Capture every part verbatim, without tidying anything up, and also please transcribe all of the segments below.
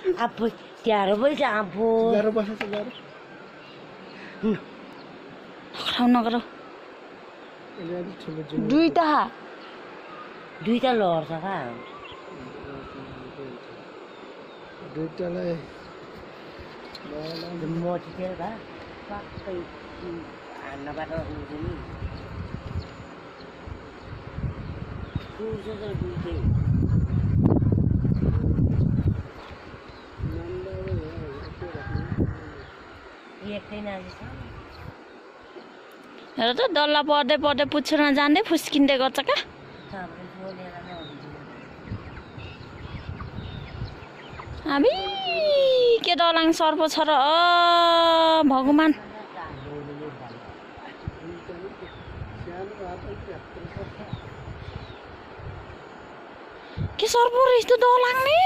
Apa tiara boleh campur. Garu bahasa segar. Kau nak kau? Ini ada cuma-cuma. Duita. Duita lor sah. Duita lah. Semua cicil dah. Pakai anak pada ini. Khusus duita. हेर त डल्ला पढ्दै पढ्दै पुच्छर नजान्दै फुस्किँदै गर्छ क्या अबि के डलाङ सर्प छ र भगवान के सर्प रहेछ त डलाङ्ने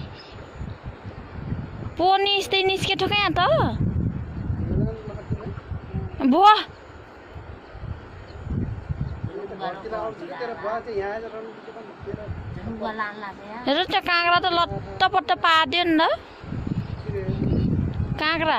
पोनी यस्तै निस्केको क्या त बुवा हेर त्यो काँक्रा त लट्टपट्ट पारिदियो नि त काँक्रा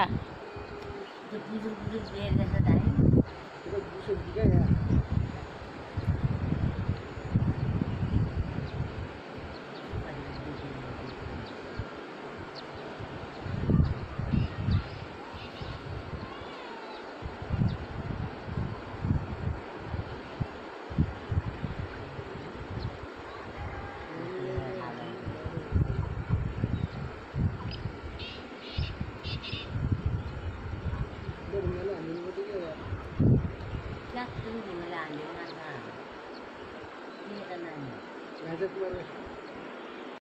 Chắc cứ mình làm những ăn à. Đi tân này. Ngajak